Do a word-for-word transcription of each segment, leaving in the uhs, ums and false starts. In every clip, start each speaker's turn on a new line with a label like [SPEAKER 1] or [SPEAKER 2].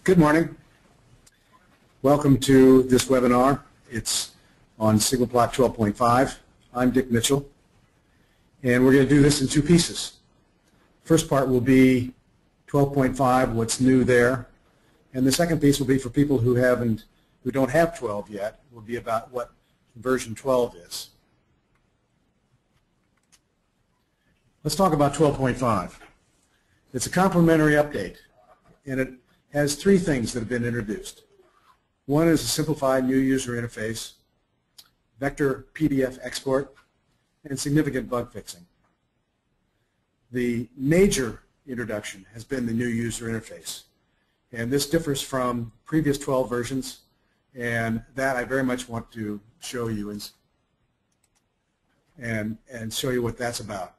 [SPEAKER 1] Good morning. Welcome to this webinar. It's on SigmaPlot twelve point five. I'm Dick Mitchell, and we're going to do this in two pieces. First part will be twelve point five, what's new there, and the second piece will be for people who haven't, who don't have twelve yet. Will be about what version twelve is. Let's talk about twelve point five. It's a complementary update, and it has three things that have been introduced. One is a simplified new user interface, vector P D F export, and significant bug fixing. The major introduction has been the new user interface, and this differs from previous twelve versions, and that I very much want to show you and, and, and show you what that's about.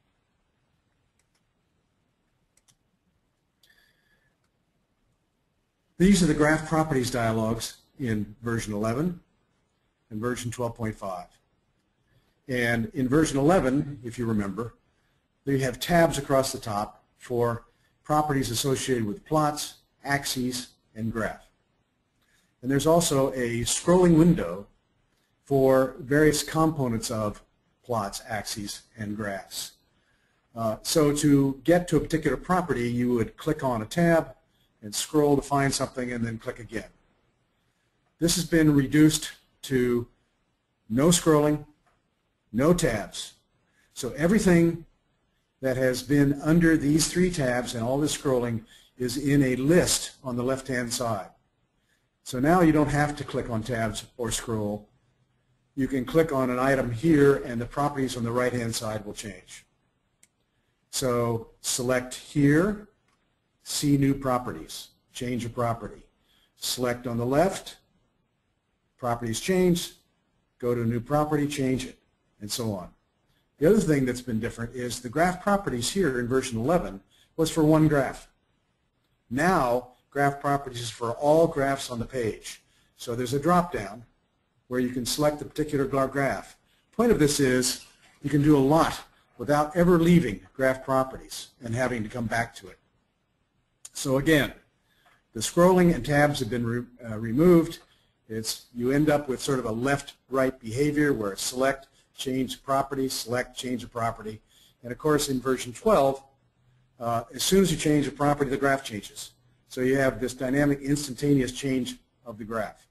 [SPEAKER 1] These are the graph properties dialogues in version eleven and version twelve point five. And in version eleven, if you remember, you have tabs across the top for properties associated with plots, axes, and graph. And there's also a scrolling window for various components of plots, axes, and graphs. Uh, so to get to a particular property, you would click on a tab and scroll to find something and then click again. This has been reduced to no scrolling, no tabs. So everything that has been under these three tabs and all this scrolling is in a list on the left-hand side. So now you don't have to click on tabs or scroll. You can click on an item here and the properties on the right-hand side will change. So select here, see new properties, change a property. Select on the left, properties change, go to a new property, change it, and so on. The other thing that's been different is the graph properties here in version eleven was for one graph. Now, graph properties is for all graphs on the page. So there's a drop-down where you can select a particular graph. The point of this is you can do a lot without ever leaving graph properties and having to come back to it. So again, the scrolling and tabs have been re uh, removed. It's, you end up with sort of a left-right behavior where select, change property, select, change a property. And of course in version twelve, uh, as soon as you change a property, the graph changes. So you have this dynamic instantaneous change of the graph.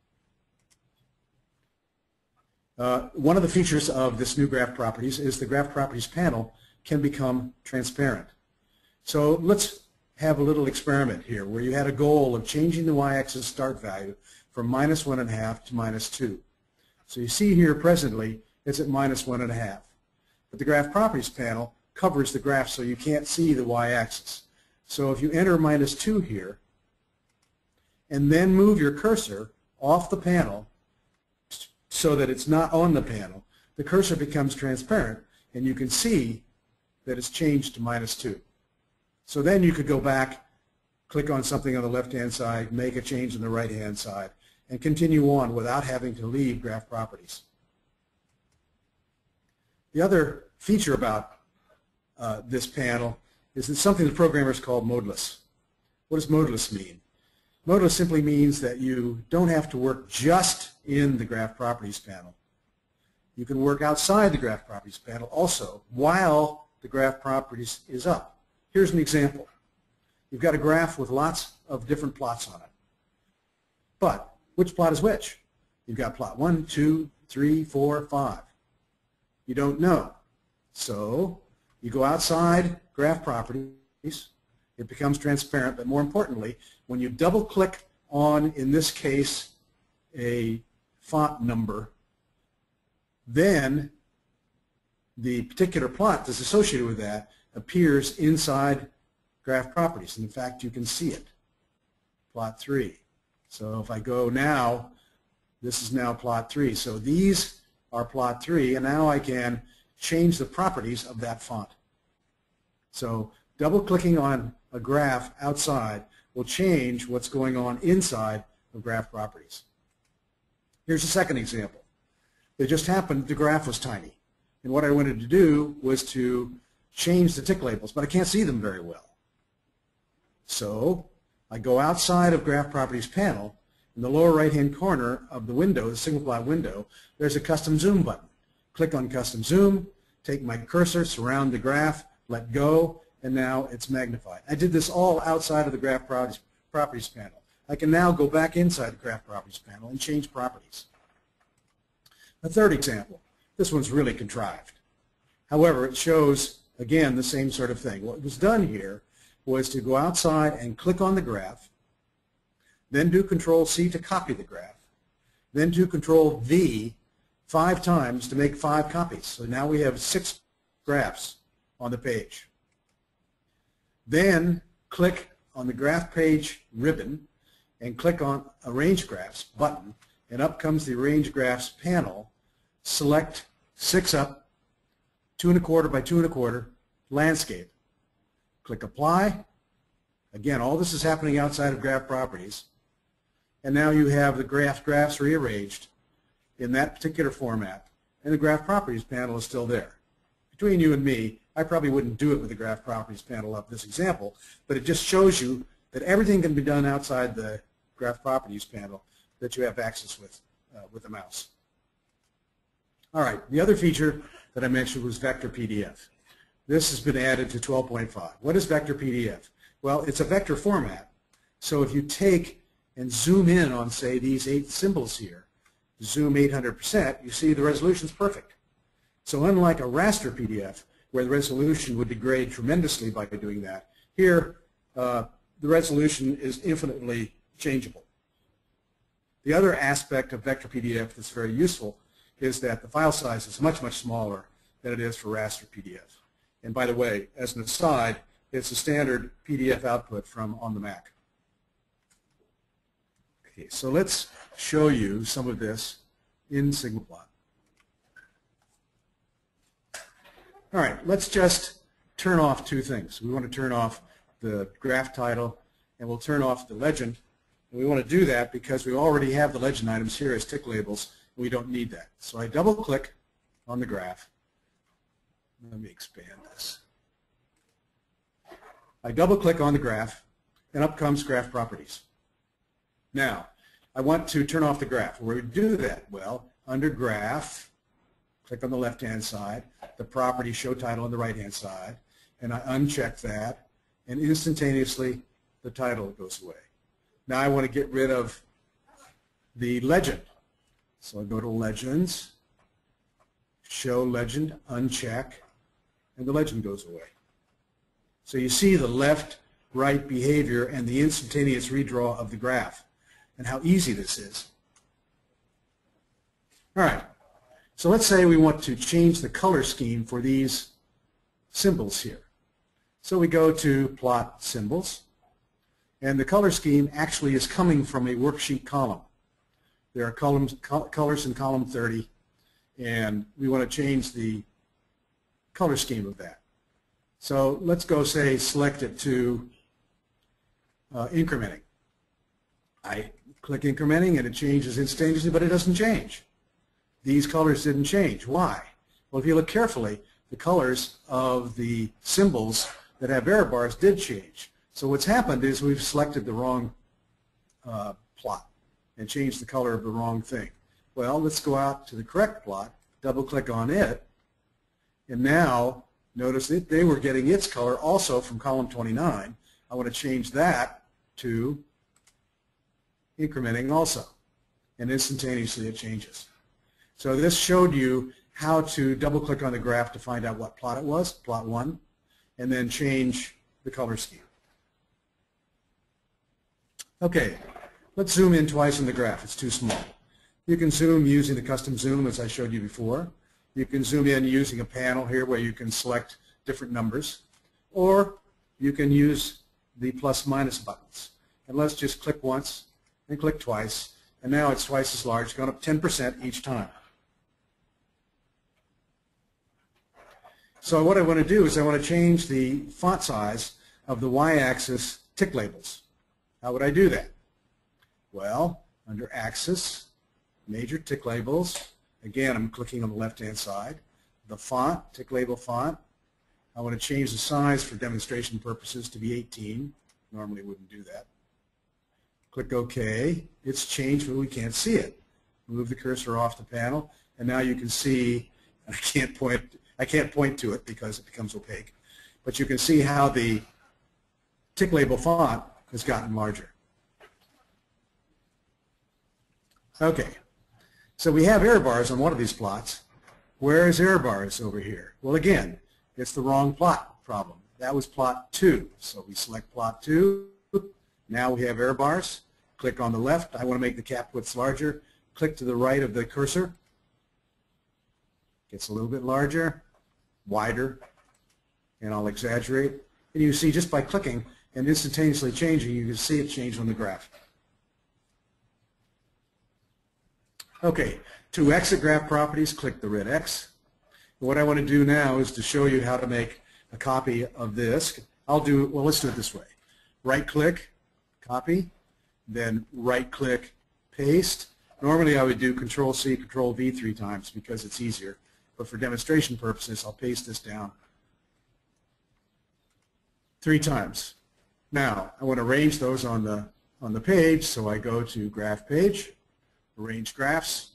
[SPEAKER 1] Uh, one of the features of this new graph properties is the graph properties panel can become transparent. So let's have a little experiment here where you had a goal of changing the y-axis start value from minus one and a half to minus two. So you see here presently it's at minus one and a half. But the graph properties panel covers the graph so you can't see the y-axis. So if you enter minus two here and then move your cursor off the panel so that it's not on the panel, the cursor becomes transparent and you can see that it's changed to minus two. So then you could go back, click on something on the left-hand side, make a change on the right-hand side, and continue on without having to leave graph properties. The other feature about uh, this panel is that something the programmers call modeless. What does modeless mean? Modeless simply means that you don't have to work just in the graph properties panel. You can work outside the graph properties panel also while the graph properties is up. Here's an example. You've got a graph with lots of different plots on it. But which plot is which? You've got plot one, two, three, four, five. You don't know. So you go outside graph properties. It becomes transparent. But more importantly, when you double click on, in this case, a font number, then the particular plot that's associated with that appears inside graph properties. And in fact, you can see it, plot three. So if I go now, this is now plot three. So these are plot three, and now I can change the properties of that font. So double-clicking on a graph outside will change what's going on inside of graph properties. Here's a second example. It just happened the graph was tiny. And what I wanted to do was to change the tick labels, but I can't see them very well. So I go outside of Graph Properties panel. In the lower right-hand corner of the window, the SigmaPlot window, there's a Custom Zoom button. Click on Custom Zoom, take my cursor, surround the graph, let go, and now it's magnified. I did this all outside of the Graph Properties, Properties panel. I can now go back inside the Graph Properties panel and change properties. A third example. This one's really contrived. However, it shows, again, the same sort of thing. What was done here was to go outside and click on the graph, then do Control C to copy the graph, then do Control V five times to make five copies. So now we have six graphs on the page. Then click on the graph page ribbon and click on Arrange Graphs button, and up comes the Arrange Graphs panel. Select six up, two and a quarter by two and a quarter, landscape. Click Apply. Again, all this is happening outside of Graph Properties. And now you have the graph graphs rearranged in that particular format, and the Graph Properties panel is still there. Between you and me, I probably wouldn't do it with the Graph Properties panel up this example, but it just shows you that everything can be done outside the Graph Properties panel that you have access with uh, with the mouse. All right, the other feature that I mentioned was Vector P D F. This has been added to twelve point five. What is Vector P D F? Well, it's a vector format. So if you take and zoom in on, say, these eight symbols here, zoom eight hundred percent, you see the resolution is perfect. So unlike a raster P D F, where the resolution would degrade tremendously by doing that, here uh, the resolution is infinitely changeable. The other aspect of Vector P D F that's very useful is that the file size is much, much smaller than it is for raster P D F. And by the way, as an aside, it's a standard P D F output from on the Mac. Okay, so let's show you some of this in SigmaPlot. All right, let's just turn off two things. We want to turn off the graph title, and we'll turn off the legend. And we want to do that because we already have the legend items here as tick labels, and we don't need that. So I double-click on the graph. Let me expand this. I double-click on the graph, and up comes Graph Properties. Now, I want to turn off the graph. Where do we do that? Well, under Graph, click on the left-hand side, the property show title on the right-hand side, and I uncheck that, and instantaneously the title goes away. Now I want to get rid of the legend. So I go to Legends, Show Legend, uncheck, and the legend goes away. So you see the left-right behavior and the instantaneous redraw of the graph, and how easy this is. All right, so let's say we want to change the color scheme for these symbols here. So we go to Plot Symbols, and the color scheme actually is coming from a worksheet column. There are columns, co colors in column thirty, and we want to change the color scheme of that. So let's go, say, select it to uh, incrementing. I click incrementing, and it changes instantaneously, but it doesn't change. These colors didn't change. Why? Well, if you look carefully, the colors of the symbols that have error bars did change. So what's happened is we've selected the wrong uh, plot and changed the color of the wrong thing. Well, let's go out to the correct plot, double-click on it, and now notice that they were getting its color also from column twenty-nine. I want to change that to incrementing also, and instantaneously it changes. So this showed you how to double-click on the graph to find out what plot it was, plot one, and then change the color scheme. Okay, let's zoom in twice on the graph. It's too small. You can zoom using the custom zoom, as I showed you before. You can zoom in using a panel here where you can select different numbers, or you can use the plus minus buttons. And let's just click once and click twice, and now it's twice as large, going up ten percent each time. So what I want to do is I want to change the font size of the y-axis tick labels. How would I do that? Well, under Axis, Major Tick Labels, again I'm clicking on the left-hand side. The font, tick label font, I want to change the size for demonstration purposes to be eighteen. Normally wouldn't do that. Click OK. It's changed, but we can't see it. Move the cursor off the panel, and now you can see, I can't point, I can't point to it because it becomes opaque, but you can see how the tick label font has gotten larger. Okay, so we have error bars on one of these plots. Where is error bars over here? Well, again, it's the wrong plot problem. That was plot two, so we select plot two. Now we have error bars. Click on the left. I want to make the cap widths larger. Click to the right of the cursor. Gets a little bit larger, wider, and I'll exaggerate. And you see just by clicking and instantaneously changing, you can see it change on the graph. Okay, to exit graph properties, click the red X. And what I want to do now is to show you how to make a copy of this. I'll do, well, let's do it this way. Right-click, copy, then right-click, paste. Normally I would do control C, control V three times because it's easier. But for demonstration purposes, I'll paste this down three times. Now, I want to arrange those on the, on the page, so I go to Graph Page, Arrange Graphs,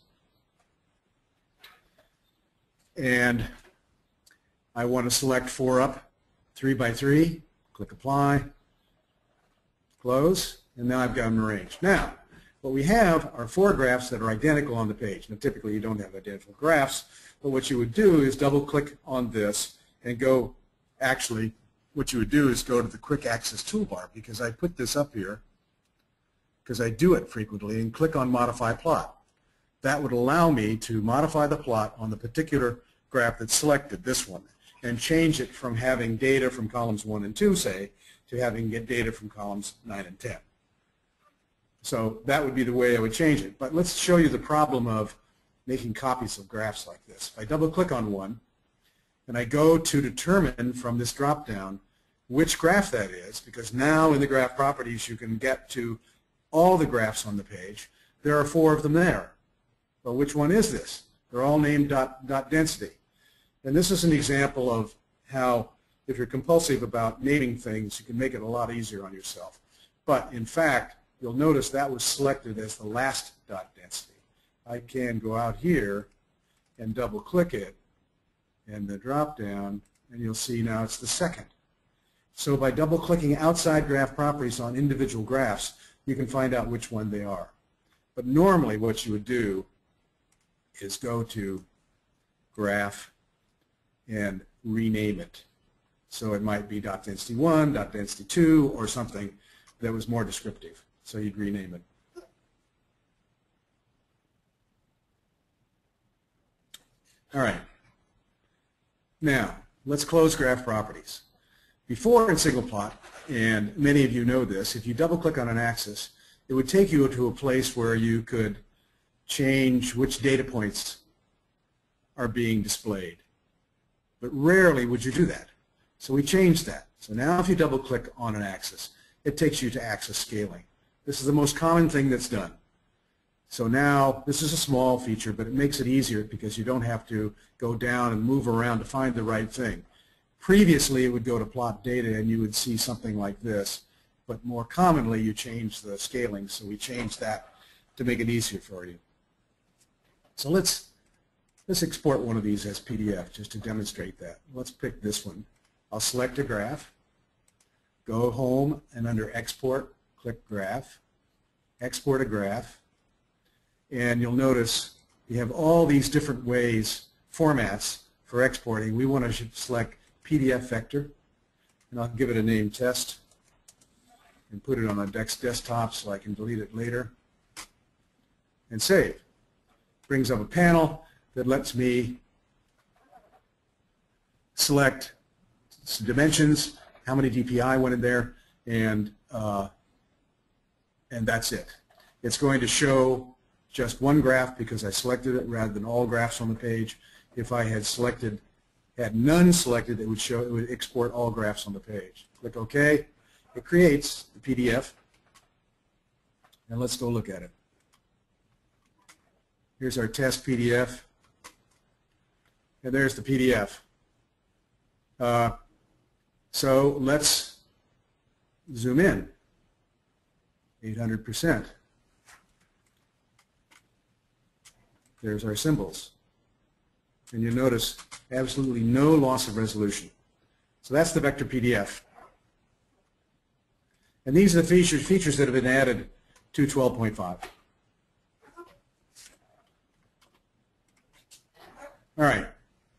[SPEAKER 1] and I want to select four up, three by three, click Apply, Close, and now I've got them arranged. Now, what we have are four graphs that are identical on the page. Now, typically you don't have identical graphs, but what you would do is double-click on this and go, actually, what you would do is go to the Quick Access Toolbar, because I put this up here because I do it frequently, and click on Modify Plot. That would allow me to modify the plot on the particular graph that's selected, this one, and change it from having data from columns one and two, say, to having get data from columns nine and ten. So that would be the way I would change it. But let's show you the problem of making copies of graphs like this. If I double-click on one, and I go to determine from this drop-down which graph that is, because now in the graph properties you can get to all the graphs on the page. There are four of them there. Well, which one is this? They're all named dot, dot density. And this is an example of how, if you're compulsive about naming things, you can make it a lot easier on yourself. But in fact, you'll notice that was selected as the last dot density. I can go out here and double-click it and the drop-down, and you'll see now it's the second. So by double-clicking outside graph properties on individual graphs, you can find out which one they are. But normally what you would do is go to graph and rename it. So it might be dot density one, dot density two, or something that was more descriptive. So you'd rename it. All right. Now, let's close graph properties. Before in SigmaPlot, and many of you know this, if you double-click on an axis, it would take you to a place where you could change which data points are being displayed. But rarely would you do that. So we changed that. So now if you double-click on an axis, it takes you to axis scaling. This is the most common thing that's done. So now, this is a small feature, but it makes it easier because you don't have to go down and move around to find the right thing. Previously, it would go to plot data and you would see something like this, but more commonly you change the scaling, so we changed that to make it easier for you. So let's, let's export one of these as P D F just to demonstrate that. Let's pick this one. I'll select a graph, go home, and under Export, click Graph, export a graph, and you'll notice you have all these different ways, formats for exporting. We want to select P D F vector, and I'll give it a name, test, and put it on a desktop so I can delete it later, and save. Brings up a panel that lets me select dimensions, how many D P I went in there, and uh, and that's it. It's going to show just one graph because I selected it rather than all graphs on the page. If I had selected, had none selected, it would show, it would export all graphs on the page. Click OK. It creates the P D F, and let's go look at it. Here's our test P D F, and there's the P D F. Uh, so let's zoom in. eight hundred percent. There's our symbols. And you notice absolutely no loss of resolution. So that's the vector P D F. And these are the features, features that have been added to twelve point five. All right.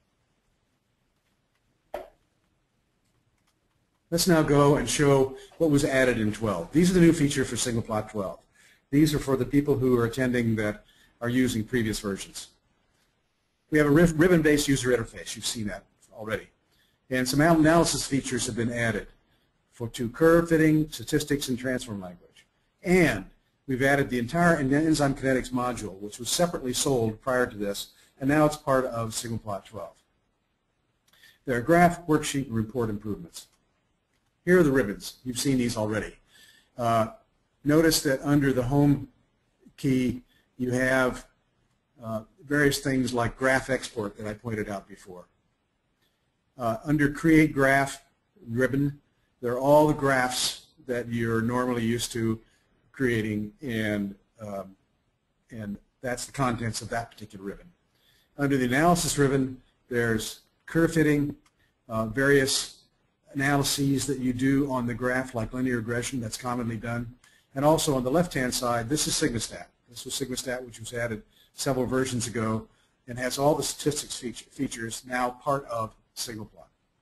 [SPEAKER 1] Let's now go and show what was added in twelve. These are the new features for SigmaPlot twelve. These are for the people who are attending that are using previous versions. We have a ribbon-based user interface. You've seen that already. And some analysis features have been added for to curve fitting, statistics, and transform language. And we've added the entire enzyme kinetics module, which was separately sold prior to this, and now it's part of SigmaPlot twelve. There are graph, worksheet, and report improvements. Here are the ribbons. You've seen these already. Uh, notice that under the home key, you have uh, various things like graph export that I pointed out before. Uh, under create graph ribbon, there are all the graphs that you're normally used to creating, and, um, and that's the contents of that particular ribbon. Under the analysis ribbon, there's curve fitting, uh, various analyses that you do on the graph, like linear regression, that's commonly done. And also on the left-hand side, this is SigmaStat. This was SigmaStat, which was added several versions ago, and has all the statistics feature, features now part of SigmaPlot.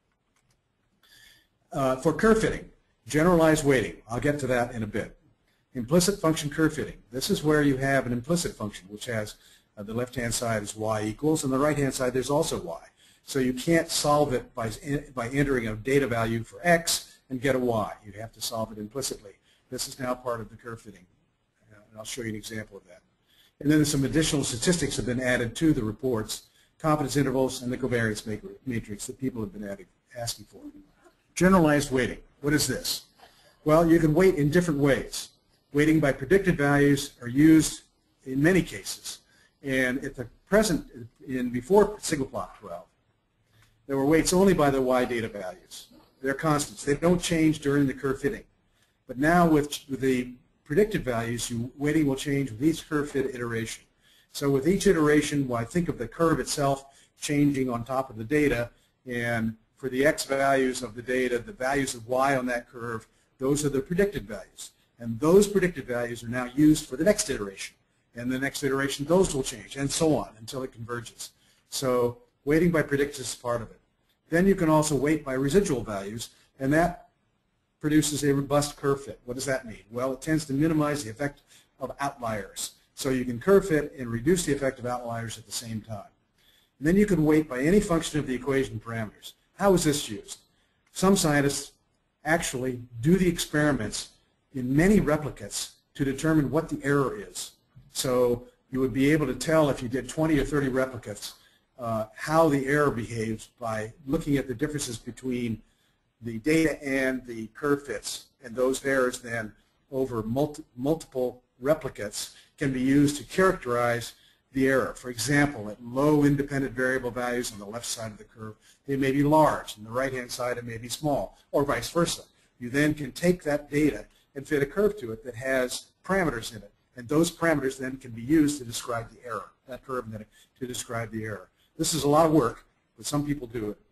[SPEAKER 1] Uh, for curve fitting, generalized weighting. I'll get to that in a bit. Implicit function curve fitting. This is where you have an implicit function, which has uh, the left-hand side is y equals, and the right-hand side there's also y. So you can't solve it by, by entering a data value for x and get a y. You have to solve it implicitly. This is now part of the curve fitting, uh, and I'll show you an example of that. And then some additional statistics have been added to the reports, confidence intervals, and the covariance matrix that people have been adding, asking for. Generalized weighting. What is this? Well, you can weight in different ways. Weighting by predicted values are used in many cases. And at the present, in before SigmaPlot twelve, there were weights only by the y data values. They're constants. They don't change during the curve fitting. But now with, with the predicted values, you, weighting will change with each curve fit iteration. So with each iteration, well, I think of the curve itself changing on top of the data, and for the x values of the data, the values of y on that curve, those are the predicted values. And those predicted values are now used for the next iteration. And the next iteration, those will change, and so on until it converges. So weighting by predicted is part of it. Then you can also weight by residual values, and that produces a robust curve fit. What does that mean? Well, it tends to minimize the effect of outliers. So you can curve fit and reduce the effect of outliers at the same time. And then you can weight by any function of the equation parameters. How is this used? Some scientists actually do the experiments in many replicates to determine what the error is. So you would be able to tell if you did twenty or thirty replicates uh, how the error behaves by looking at the differences between the data and the curve fits, and those errors then over multi multiple replicates can be used to characterize the error. For example, at low independent variable values on the left side of the curve, they may be large, and the right-hand side it may be small, or vice versa. You then can take that data and fit a curve to it that has parameters in it, and those parameters then can be used to describe the error, that curve then to describe the error. This is a lot of work, but some people do it.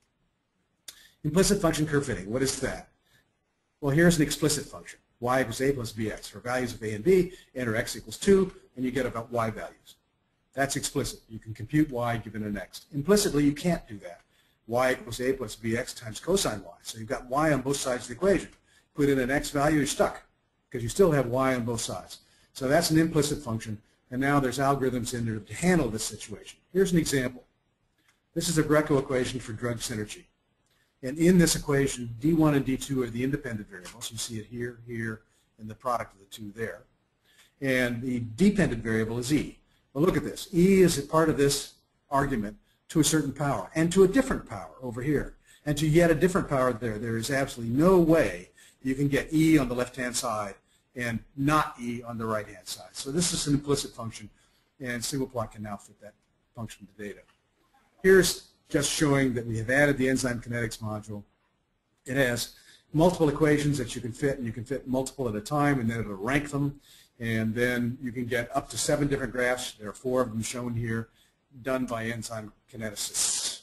[SPEAKER 1] Implicit function curve fitting, what is that? Well, here's an explicit function. Y equals a plus bx. For values of a and b, enter x equals two, and you get about y values. That's explicit. You can compute y given an x. Implicitly, you can't do that. Y equals a plus bx times cosine y. So you've got y on both sides of the equation. Put in an x value, you're stuck, because you still have y on both sides. So that's an implicit function, and now there's algorithms in there to handle this situation. Here's an example. This is a Greco equation for drug synergy. And in this equation, D one and D two are the independent variables. You see it here, here, and the product of the two there. And the dependent variable is E. Well, look at this. E is a part of this argument to a certain power, and to a different power over here, and to yet a different power there. There is absolutely no way you can get E on the left-hand side and not E on the right-hand side. So this is an implicit function, and SigmaPlot can now fit that function to data. Here's just showing that we have added the enzyme kinetics module. It has multiple equations that you can fit, and you can fit multiple at a time, and then it'll rank them, and then you can get up to seven different graphs. There are four of them shown here, done by enzyme kineticists.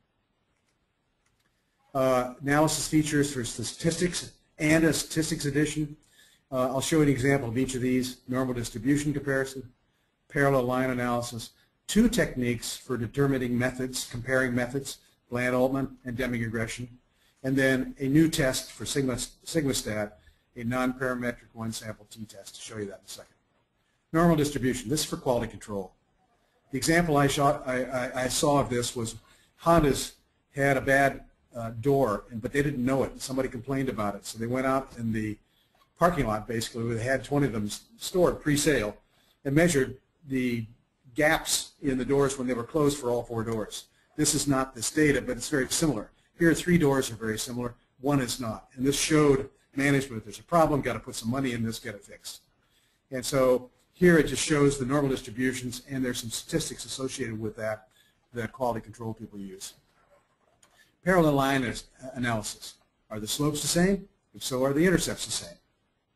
[SPEAKER 1] Uh, analysis features for statistics and a statistics edition. Uh, I'll show you an example of each of these. Normal distribution comparison, parallel line analysis, two techniques for determining methods, comparing methods, Bland-Altman and Deming regression, and then a new test for Sigma, SigmaStat, a non-parametric one-sample t-test. I'll show you that in a second. Normal distribution. This is for quality control. The example I, shot, I, I, I saw of this was Honda's had a bad uh, door, and, but they didn't know it. Somebody complained about it, so they went out in the parking lot, basically, where they had twenty of them stored pre-sale, and measured the gaps in the doors when they were closed for all four doors. This is not this data, but it's very similar. Here, three doors are very similar. One is not. And this showed management, if there's a problem, got to put some money in this, get it fixed. And so here it just shows the normal distributions, and there's some statistics associated with that that quality control people use. Parallel line analysis. Are the slopes the same? If so, are the intercepts the same?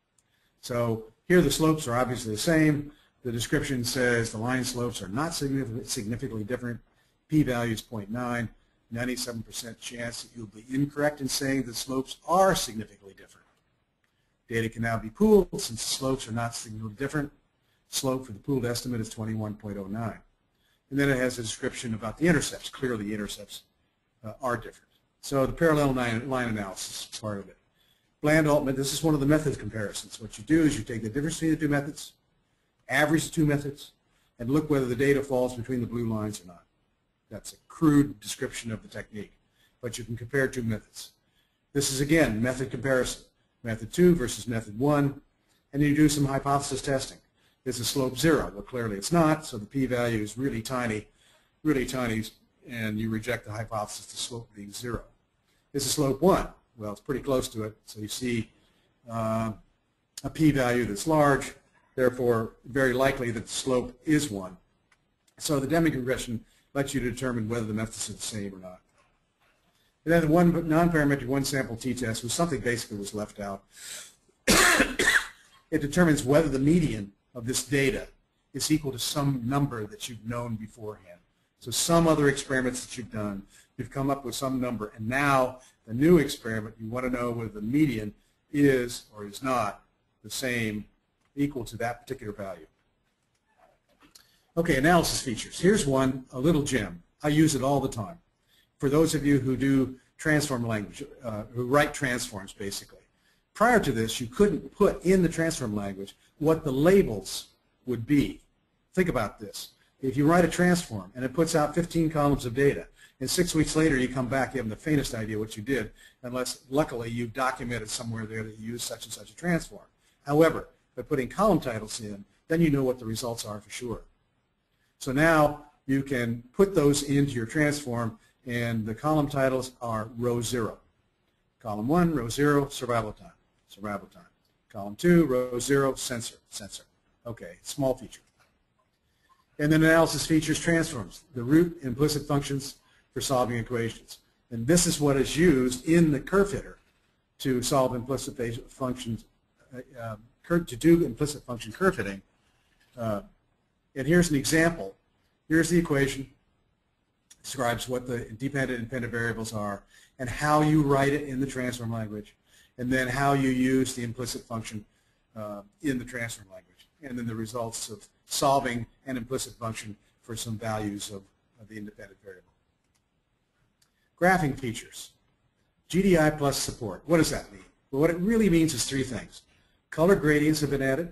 [SPEAKER 1] So here the slopes are obviously the same. The description says the line slopes are not significantly different. P-value is zero point nine. ninety-seven percent chance that you'll be incorrect in saying the slopes are significantly different. Data can now be pooled since the slopes are not significantly different. Slope for the pooled estimate is twenty-one point zero nine. And then it has a description about the intercepts. Clearly the intercepts uh, are different. So the parallel line, line analysis is part of it. Bland-Altman, this is one of the method comparisons. What you do is you take the difference between the two methods, average the two methods, and look whether the data falls between the blue lines or not. That's a crude description of the technique, but you can compare two methods. This is, again, method comparison. Method two versus method one, and you do some hypothesis testing. Is the slope zero? Well, clearly it's not, so the p-value is really tiny, really tiny, and you reject the hypothesis, the slope being zero. Is the slope one? Well, it's pretty close to it, so you see uh, a p-value that's large, therefore very likely that the slope is one. So the Deming regression lets you determine whether the methods are the same or not. And then the one non-parametric one-sample t-test was something basically was left out. It determines whether the median of this data is equal to some number that you've known beforehand. So some other experiments that you've done, you've come up with some number, and now the new experiment, you want to know whether the median is or is not the same, equal to that particular value. Okay, analysis features. Here's one, a little gem. I use it all the time. For those of you who do transform language, uh, who write transforms basically. Prior to this, you couldn't put in the transform language what the labels would be. Think about this. If you write a transform and it puts out fifteen columns of data, and six weeks later you come back, you haven't the faintest idea what you did, unless luckily you documented somewhere there that you used such and such a transform. However, by putting column titles in, then you know what the results are for sure. So now you can put those into your transform, and the column titles are row zero. Column one, row zero, survival time, survival time. Column two, row zero, sensor, sensor. Okay, small feature. And then analysis features transforms, the root implicit functions for solving equations. And this is what is used in the curve fitter to solve implicit functions, uh, uh, to do implicit function curve fitting. Uh, and here's an example. Here's the equation. Describes what the dependent and independent variables are and how you write it in the transform language, and then how you use the implicit function uh, in the transform language, and then the results of solving an implicit function for some values of, of the independent variable. Graphing features. G D I plus support. What does that mean? Well, what it really means is three things. Color gradients have been added.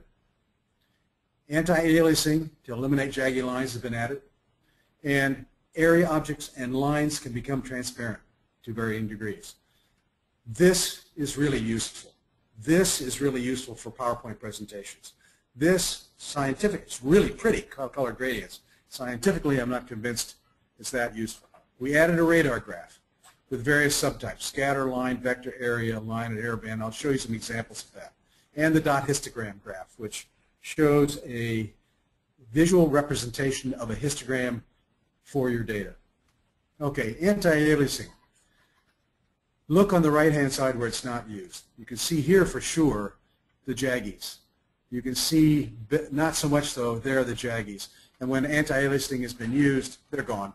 [SPEAKER 1] Anti-aliasing to eliminate jaggy lines has been added. And area objects and lines can become transparent to varying degrees. This is really useful. This is really useful for PowerPoint presentations. This scientific, it's really pretty, color gradients. Scientifically, I'm not convinced it's that useful. We added a radar graph with various subtypes, scatter, line, vector, area, line, and error band. I'll show you some examples of that. And the dot histogram graph, which shows a visual representation of a histogram for your data. Okay, anti-aliasing. Look on the right-hand side where it's not used. You can see here for sure the jaggies. You can see, not so much though, there are the jaggies. And when anti-aliasing has been used, they're gone.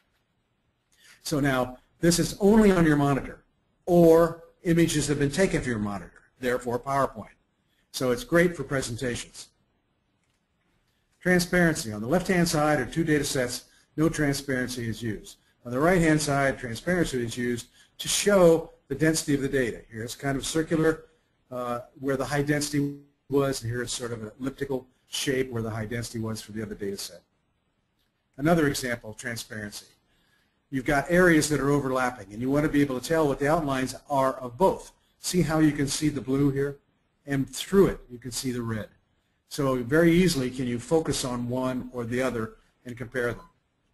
[SPEAKER 1] So now, this is only on your monitor, or images have been taken from your monitor, therefore PowerPoint. So it's great for presentations. Transparency. On the left-hand side are two data sets. No transparency is used. On the right-hand side, transparency is used to show the density of the data. Here it's kind of circular uh, where the high density was, and here it's sort of an elliptical shape where the high density was for the other data set. Another example of transparency. You've got areas that are overlapping, and you want to be able to tell what the outlines are of both. See how you can see the blue here? And through it, you can see the red. So very easily can you focus on one or the other and compare them.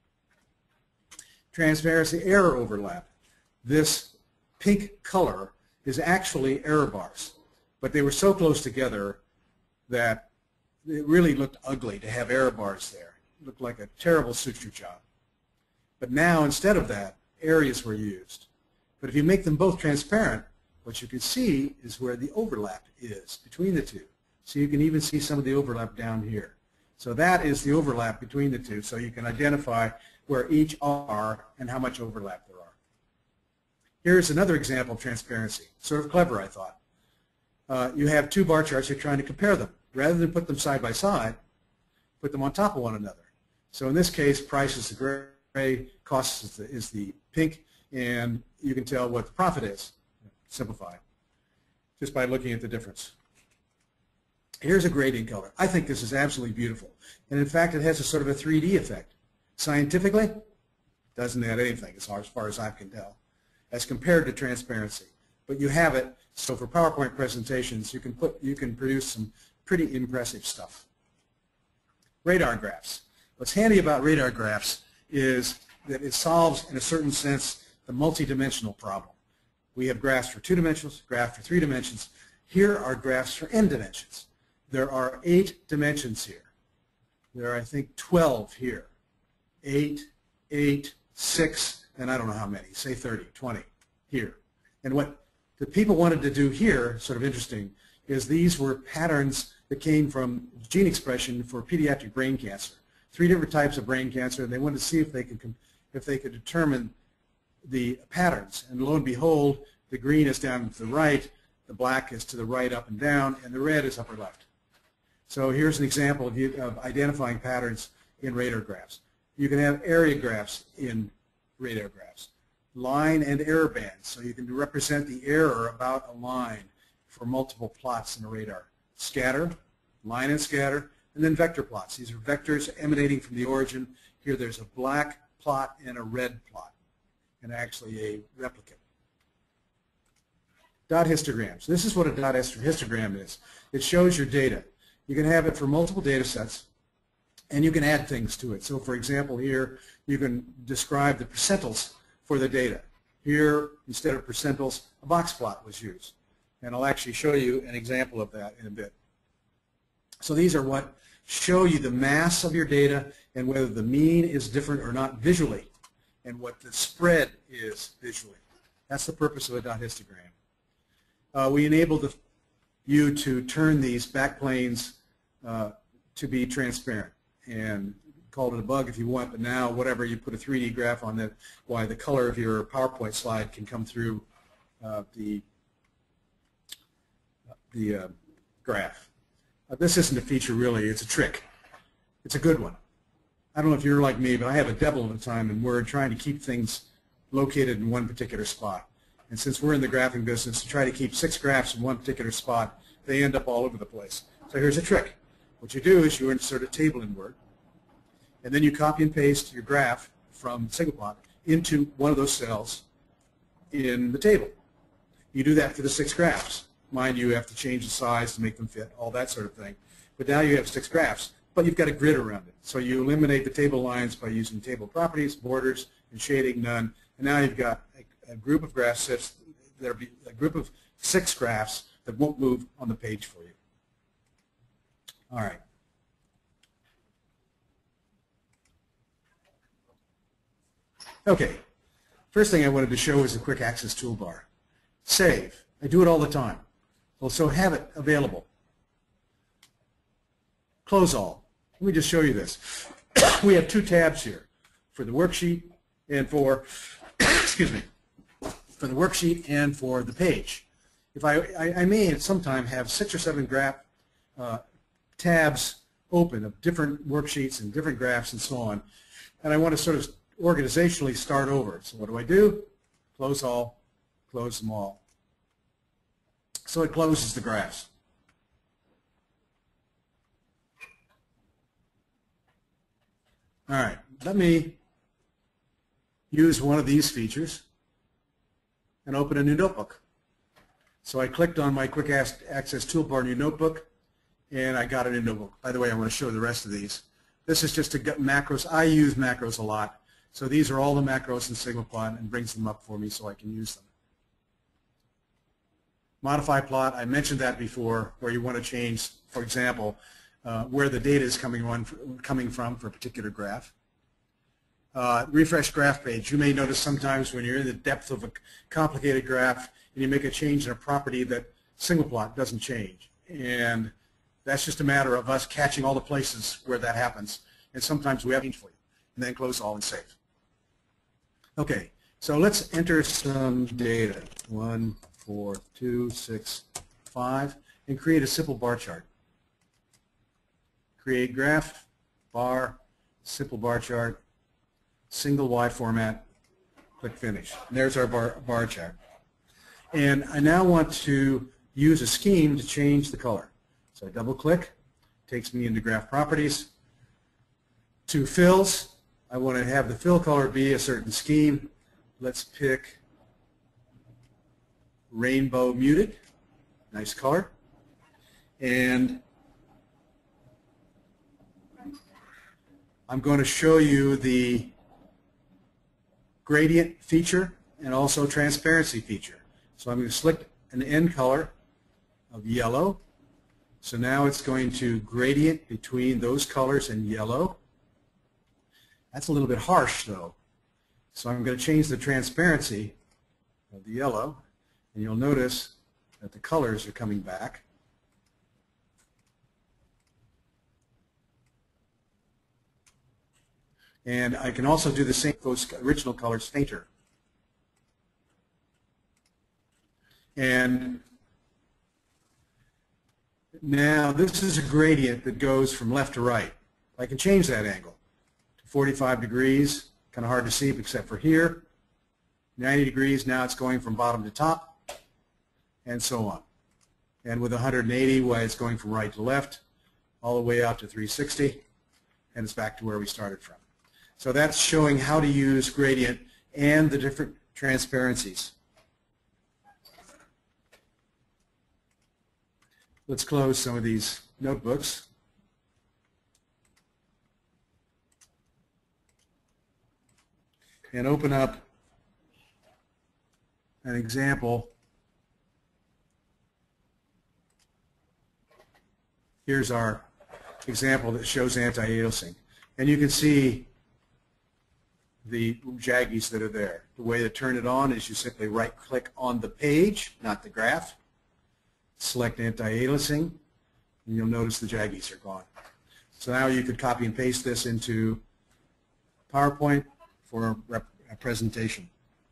[SPEAKER 1] Transparency error overlap. This pink color is actually error bars, but they were so close together that it really looked ugly to have error bars there. It looked like a terrible suture job. But now, instead of that, areas were used. But if you make them both transparent, what you can see is where the overlap is between the two. So you can even see some of the overlap down here. So that is the overlap between the two, so you can identify where each are and how much overlap there are. Here's another example of transparency. Sort of clever, I thought. Uh, you have two bar charts, you're trying to compare them. Rather than put them side by side, put them on top of one another. So in this case, price is the gray, cost is the, is the pink, and you can tell what the profit is, simplified, just by looking at the difference. Here's a grading color. I think this is absolutely beautiful. And in fact, it has a sort of a three D effect. Scientifically, it doesn't add anything as far, as far as I can tell, as compared to transparency. But you have it, so for PowerPoint presentations, you can, put, you can produce some pretty impressive stuff. Radar graphs. What's handy about radar graphs is that it solves, in a certain sense, the multidimensional problem. We have graphs for two dimensions, graphs for three dimensions. Here are graphs for n dimensions. There are eight dimensions here. There are, I think, twelve here. Eight, eight, six, and I don't know how many, say thirty, twenty here. And what the people wanted to do here, sort of interesting, is these were patterns that came from gene expression for pediatric brain cancer. Three different types of brain cancer, and they wanted to see if they could, if they could determine the patterns. And lo and behold, the green is down to the right, the black is to the right, up and down, and the red is upper left. So here's an example of, of identifying patterns in radar graphs. You can have area graphs in radar graphs. Line and error bands, so you can represent the error about a line for multiple plots in a radar. Scatter, line and scatter, and then vector plots. These are vectors emanating from the origin. Here there's a black plot and a red plot, and actually a replicate. Dot histograms. This is what a dot histogram is. It shows your data. You can have it for multiple data sets, and you can add things to it. So for example, here you can describe the percentiles for the data. Here, instead of percentiles, a box plot was used. And I'll actually show you an example of that in a bit. So these are what show you the mass of your data and whether the mean is different or not visually, and what the spread is visually. That's the purpose of a dot histogram. Uh, we enabled the, you to turn these backplanes uh, to be transparent, and called it a bug if you want, but now whatever, you put a three D graph on that, why the color of your PowerPoint slide can come through uh, the, the uh, graph. Uh, this isn't a feature really, it's a trick. It's a good one. I don't know if you're like me, but I have a devil of a time in Word trying to keep things located in one particular spot. And since we're in the graphing business, to try to keep six graphs in one particular spot, they end up all over the place. So here's a trick. What you do is you insert a table in Word, and then you copy and paste your graph from SigmaPlot into one of those cells in the table. You do that for the six graphs. Mind you, you have to change the size to make them fit, all that sort of thing. But now you have six graphs, but you've got a grid around it. So you eliminate the table lines by using table properties, borders, and shading, none. And now you've got a, a group of graph sets, there'll be a group of six graphs that won't move on the page for you. All right. Okay. First thing I wanted to show is a quick access toolbar. Save. I do it all the time. Well, so have it available. Close all. Let me just show you this. We have two tabs here for the worksheet and for, excuse me, for the worksheet and for the page. If I, I, I may at some time have six or seven graph uh, tabs open of different worksheets and different graphs and so on, and I want to sort of organizationally start over. So what do I do? Close all, close them all. So it closes the graphs. All right, let me use one of these features and open a new notebook. So I clicked on my Quick Access Toolbar New Notebook, and I got a new notebook. By the way, I want to show the rest of these. This is just to get macros. I use macros a lot. So these are all the macros in SigmaPlot and brings them up for me so I can use them. Modify plot, I mentioned that before, where you want to change, for example, uh, where the data is coming, on, coming from for a particular graph. Uh, refresh graph page. You may notice sometimes when you're in the depth of a complicated graph and you make a change in a property that SigmaPlot doesn't change. And that's just a matter of us catching all the places where that happens. And sometimes we have change for you. And then close all and save. Okay, so let's enter some data. One, four, two, six, five, and create a simple bar chart. Create graph, bar, simple bar chart, single Y format, click Finish. And there's our bar, bar chart. And I now want to use a scheme to change the color. So I double click, takes me into graph properties. To fills, I want to have the fill color be a certain scheme. Let's pick rainbow muted, nice color. And I'm going to show you the gradient feature and also transparency feature. So I'm going to select an end color of yellow. So now it's going to gradient between those colors in yellow. That's a little bit harsh though. So I'm going to change the transparency of the yellow, and you'll notice that the colors are coming back. And I can also do the same, those original colors fainter. And now this is a gradient that goes from left to right. I can change that angle to forty-five degrees, kind of hard to see except for here. ninety degrees, now it's going from bottom to top, and so on. And with one hundred eighty, why it's going from right to left, all the way out to three sixty, and it's back to where we started from. So that's showing how to use gradient and the different transparencies. Let's close some of these notebooks. And open up an example. Here's our example that shows anti-aliasing. And you can see the jaggies that are there. The way to turn it on is you simply right-click on the page, not the graph. Select anti-aliasing, and you'll notice the jaggies are gone. So now you could copy and paste this into PowerPoint for a, rep a presentation.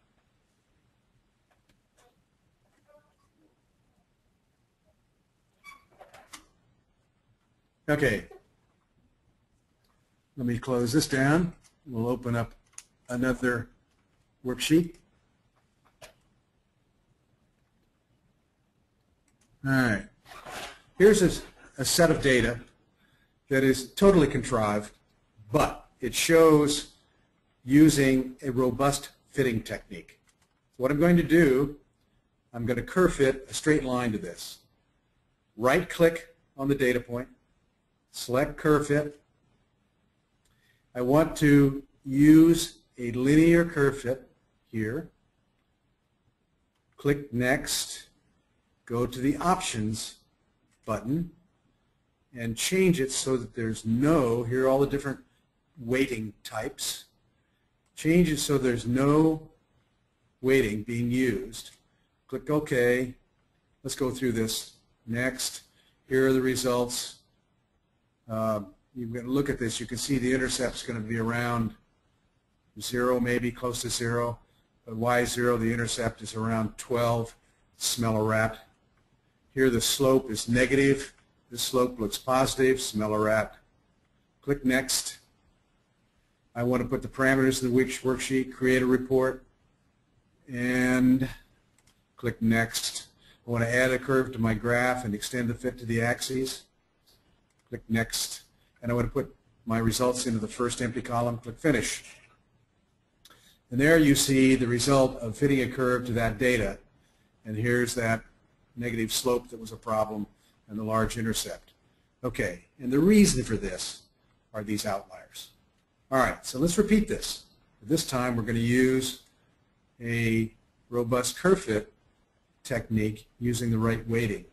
[SPEAKER 1] Okay, let me close this down. We'll open up another worksheet. All right, here's a, a set of data that is totally contrived, but it shows using a robust fitting technique. What I'm going to do, I'm going to curve fit a straight line to this. Right-click on the data point, select curve fit. I want to use a linear curve fit here. Click Next. Go to the Options button and change it so that there's no, here are all the different weighting types. Change it so there's no weighting being used. Click OK. Let's go through this. Next. Here are the results. Uh, you're going to look at this. You can see the intercept is going to be around zero, maybe close to zero. But Y zero, the intercept is around twelve. Smell a rat. Here the slope is negative. This slope looks positive. Smell a rat. Click Next. I want to put the parameters in the worksheet, create a report, and click Next. I want to add a curve to my graph and extend the fit to the axes. Click Next. And I want to put my results into the first empty column. Click Finish. And there you see the result of fitting a curve to that data. And here's that negative slope that was a problem and the large intercept. Okay, and the reason for this are these outliers. All right, so let's repeat this. This time we're going to use a robust curve fit technique using the right weighting.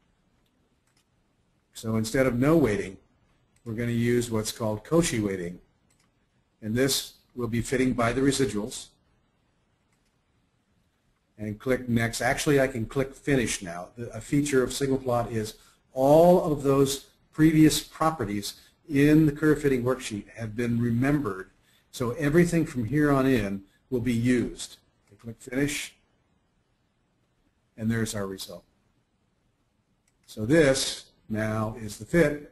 [SPEAKER 1] So instead of no weighting, we're going to use what's called Cauchy weighting. And this will be fitting by the residuals. And click Next. Actually, I can click Finish now. A feature of SigmaPlot is all of those previous properties in the curve fitting worksheet have been remembered. So everything from here on in will be used. Click Finish. And there's our result. So this now is the fit.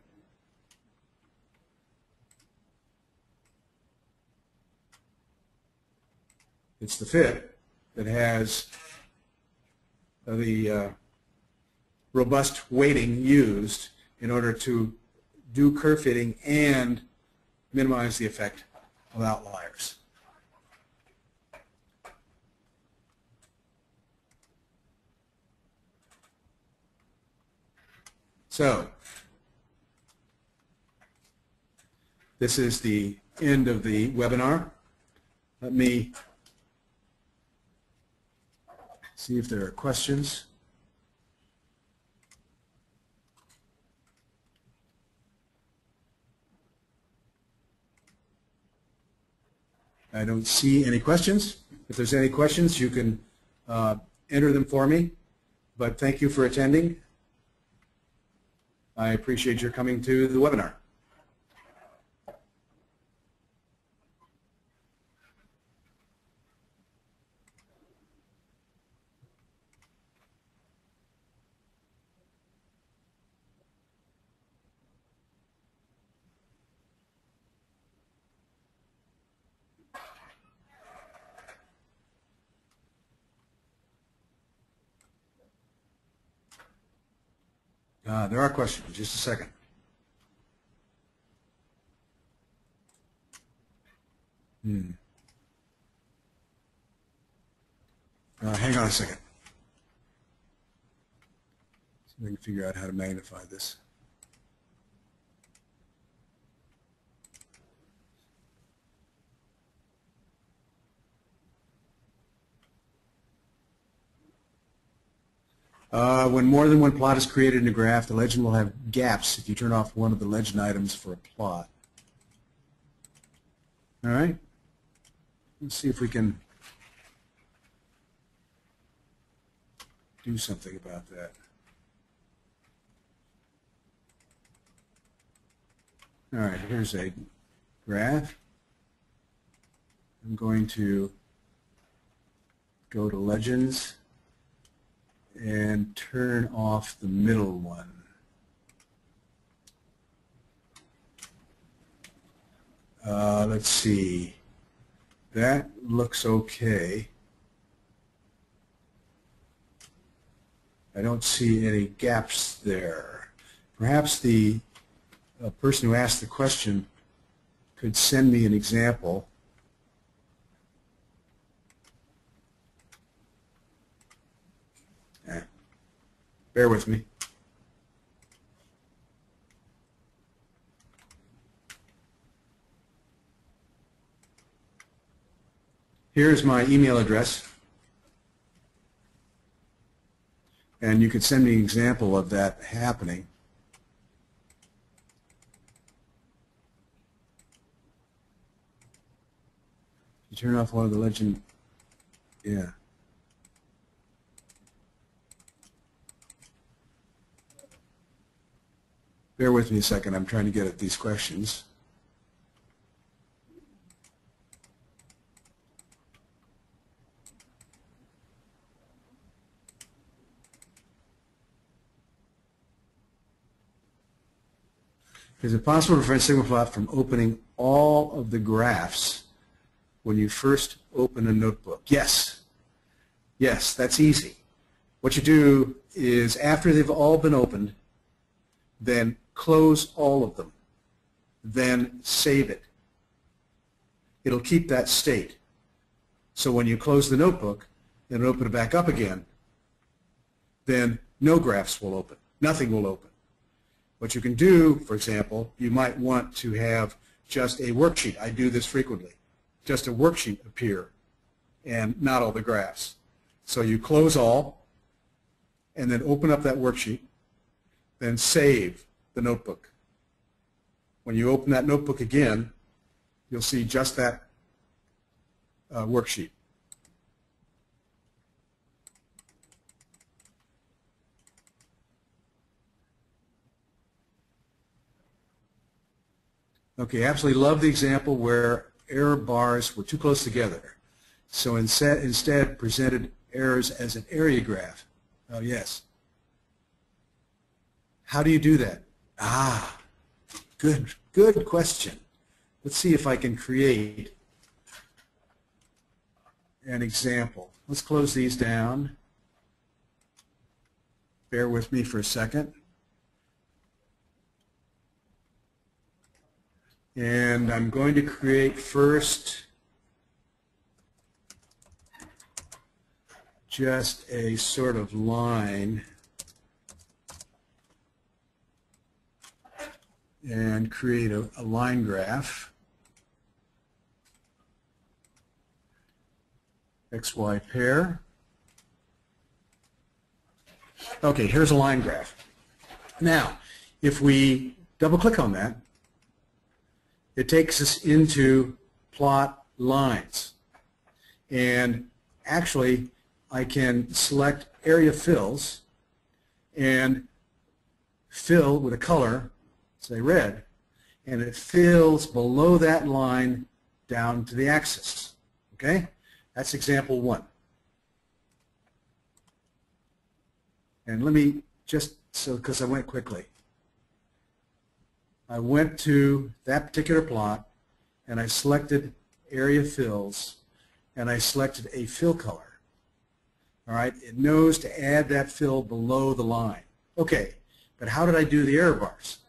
[SPEAKER 1] It's the fit that has the uh, robust weighting used in order to do curve fitting and minimize the effect of outliers. So this is the end of the webinar. Let me see if there are questions. I don't see any questions. If there's any questions, you can uh, enter them for me. But thank you for attending. I appreciate your coming to the webinar. Uh, there are questions. Just a second. Hmm. Uh, hang on a second. See if I can figure out how to magnify this. Uh, when more than one plot is created in a graph, the legend will have gaps if you turn off one of the legend items for a plot. All right. Let's see if we can do something about that. All right, here's a graph. I'm going to go to Legends and turn off the middle one. Uh, let's see. That looks okay. I don't see any gaps there. Perhaps the uh, person who asked the question could send me an example. Eh, bear with me. Here's my email address, and you could send me an example of that happening. You turn off one of the legend, yeah. Bear with me a second. I'm trying to get at these questions. Is it possible to prevent SigmaPlot from opening all of the graphs when you first open a notebook? Yes. Yes, that's easy. What you do is after they've all been opened, then close all of them. Then save it. It'll keep that state. So when you close the notebook and open it back up again, then no graphs will open. Nothing will open. What you can do, for example, you might want to have just a worksheet. I do this frequently. Just a worksheet appear and not all the graphs. So you close all and then open up that worksheet, then save the notebook. When you open that notebook again, you'll see just that uh, worksheet. Okay, absolutely love the example where error bars were too close together. So instead, instead presented errors as an area graph. Oh, yes. How do you do that? Ah, good, good question. Let's see if I can create an example. Let's close these down. Bear with me for a second. And I'm going to create first just a sort of line and create a, a line graph. X Y pair. Okay, here's a line graph. Now, if we double click on that, it takes us into plot lines. And actually, I can select area fills and fill with a color, say red, and it fills below that line down to the axis. Okay? That's example one. And let me just, so because I went quickly. I went to that particular plot and I selected area fills and I selected a fill color. All right, it knows to add that fill below the line. Okay, but how did I do the error bars?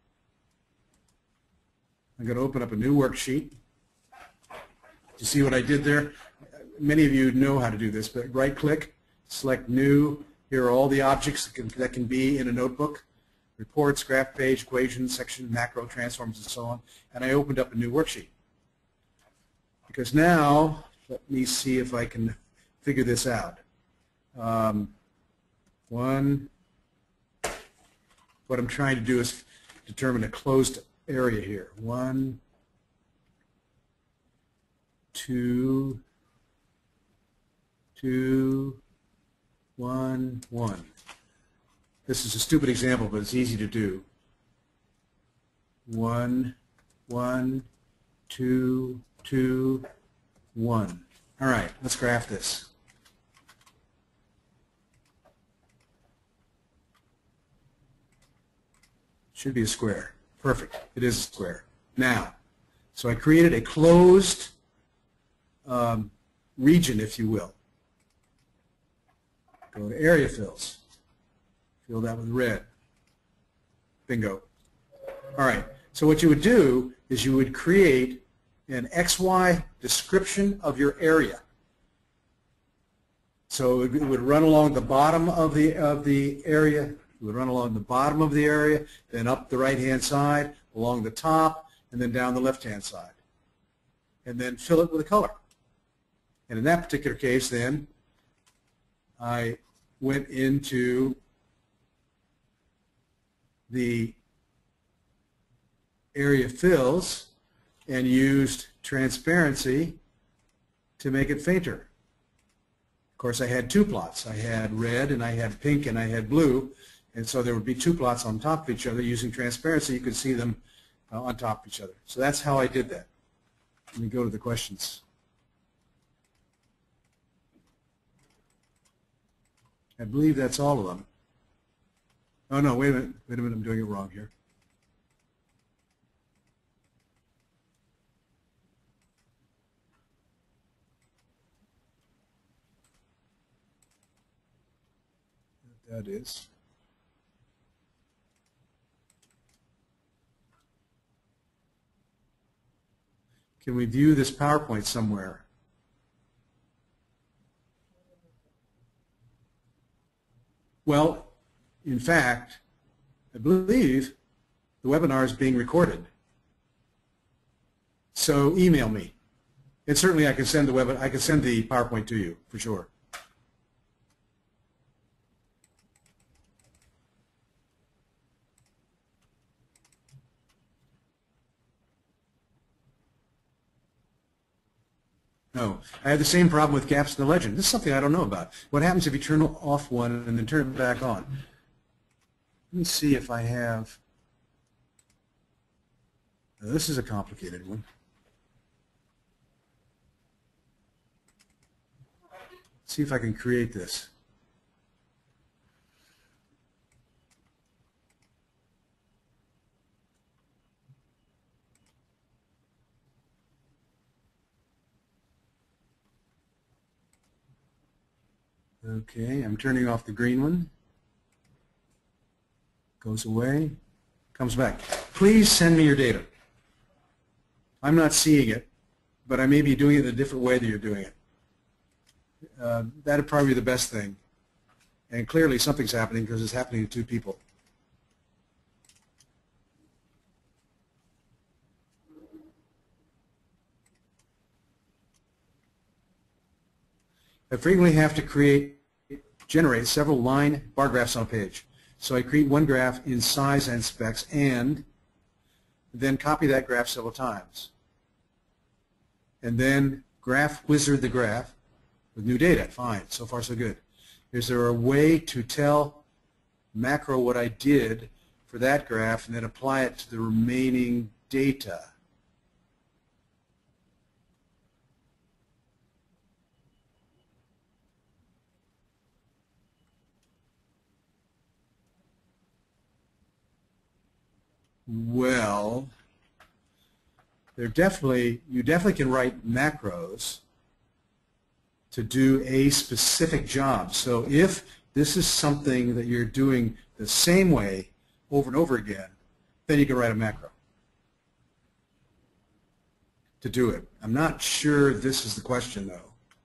[SPEAKER 1] I'm going to open up a new worksheet. You see what I did there? Many of you know how to do this, but right click, select new. Here are all the objects that can, that can be in a notebook. Reports, graph page, equations, section, macro, transforms, and so on. And I opened up a new worksheet. Because now, let me see if I can figure this out. Um, one, what I'm trying to do is determine a closed area here. One, two, two, one, one. This is a stupid example, but it's easy to do. One, one, two, two, one. All right, let's graph this. Should be a square. Perfect. It is a square. Now, so I created a closed um, region, if you will. Go to area fills. Fill that with red. Bingo. All right. So what you would do is you would create an X Y description of your area. So it would run along the bottom of the of the area. It would run along the bottom of the area, then up the right-hand side, along the top, and then down the left-hand side. And then fill it with a color. And in that particular case, then, I went into the area fills and used transparency to make it fainter. Of course, I had two plots. I had red and I had pink and I had blue, And so there would be two plots on top of each other. Using transparency, you could see them uh, on top of each other. So that's how I did that. Let me go to the questions. I believe that's all of them. Oh, no, wait a minute. Wait a minute, I'm doing it wrong here. That is. Can we view this PowerPoint somewhere? Well, in fact, I believe the webinar is being recorded. So email me. And certainly I can send the web I can send the PowerPoint to you for sure. No, I have the same problem with gaps in the legend. This is something I don't know about. What happens if you turn off one and then turn it back on? Let me see if I have. Now, this is a complicated one. Let's see if I can create this. Okay, I'm turning off the green one. Goes away, comes back. Please send me your data. I'm not seeing it, but I may be doing it in a different way that you're doing it. Uh, that would probably be the best thing. And clearly something's happening because it's happening to two people. I frequently have to create, generate several line bar graphs on a page. So I create one graph in size and specs and then copy that graph several times. And then graph wizard the graph with new data. Fine, so far so good. Is there a way to tell macro what I did for that graph and then apply it to the remaining data? Well, there definitely, you definitely can write macros to do a specific job. So if this is something that you're doing the same way over and over again, then you can write a macro to do it. I'm not sure this is the question, though.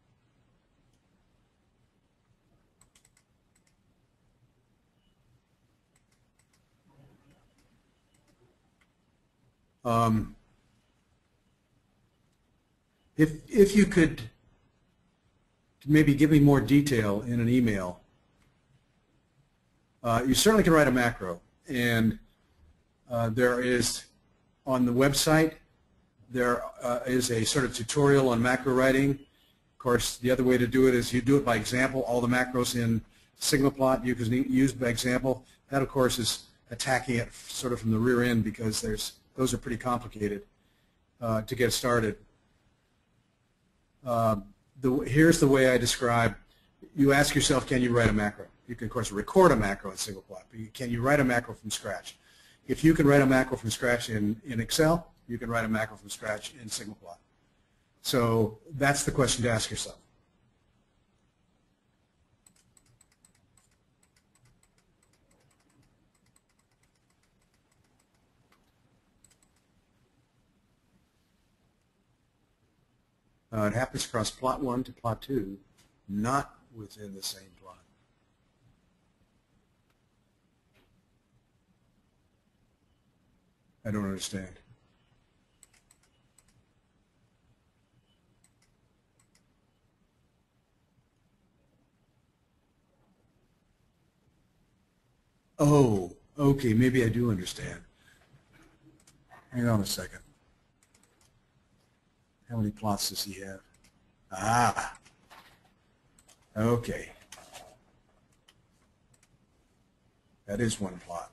[SPEAKER 1] Um, if, if you could maybe give me more detail in an email, uh, you certainly can write a macro. And uh, there is, on the website, there uh, is a sort of tutorial on macro writing. Of course, the other way to do it is you do it by example. All the macros in SigmaPlot you can use by example. That, of course, is attacking it sort of from the rear end because there's those are pretty complicated uh, to get started. Uh, the, here's the way I describe. You ask yourself, can you write a macro? You can, of course, record a macro in SigmaPlot, but you, can you write a macro from scratch? If you can write a macro from scratch in, in Excel, you can write a macro from scratch in SigmaPlot. So that's the question to ask yourself. Uh, it happens across plot one to plot two, not within the same plot. I don't understand. Oh, okay, maybe I do understand. Hang on a second. How many plots does he have? Ah, okay. That is one plot.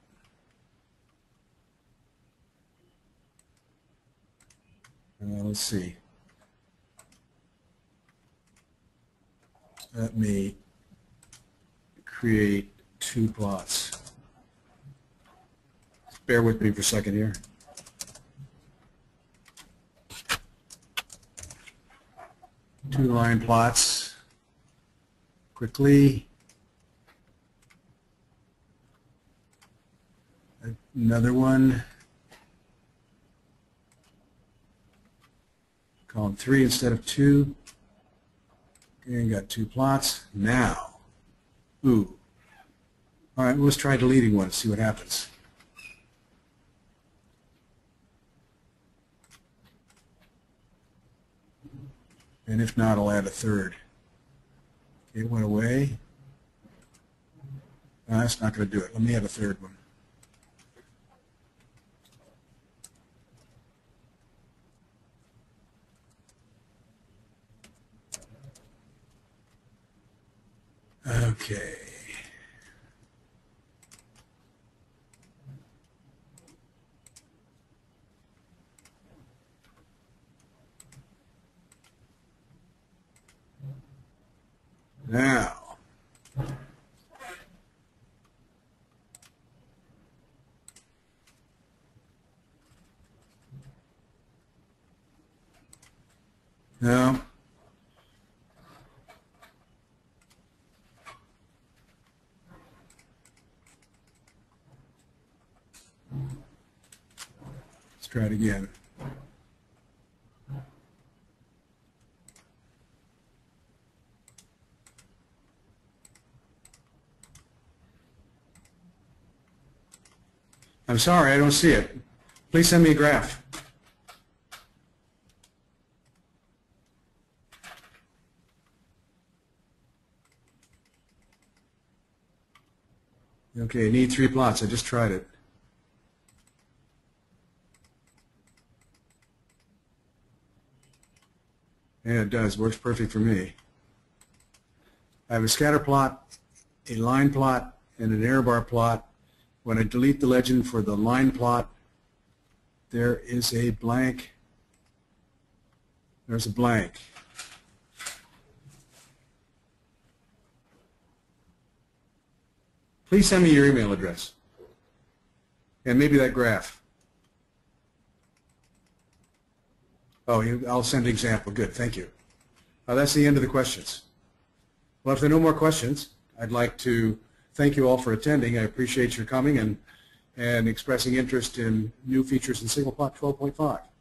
[SPEAKER 1] Uh, let's see. Let me create two plots. Bear with me for a second here. Two line plots. Quickly. Another one. Column three instead of two. Okay, got two plots. Now, ooh. All right, well, let's try deleting one and see what happens. And if not, I'll add a third. Okay, it went away. No, that's not going to do it. Let me add a third one. Okay. Now, now, let's try it again. I'm sorry, I don't see it. Please send me a graph. Okay, need three plots. I just tried it. Yeah, it does. Works perfect for me. I have a scatter plot, a line plot, and an error bar plot. When I delete the legend for the line plot, there is a blank. There's a blank. Please send me your email address and maybe that graph. Oh, you, I'll send an example. Good, thank you. Uh, that's the end of the questions. Well, if there are no more questions, I'd like to thank you all for attending. I appreciate your coming and, and expressing interest in new features in SigmaPlot twelve point five.